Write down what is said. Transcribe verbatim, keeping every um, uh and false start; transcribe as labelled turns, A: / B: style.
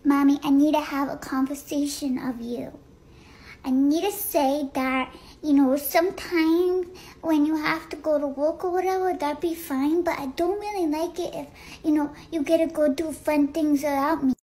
A: Mommy, I need to have a conversation of you. I need to say that, you know, sometimes when you have to go to work or whatever, that'd be fine. But I don't really like it if, you know, you get to go do fun things without me.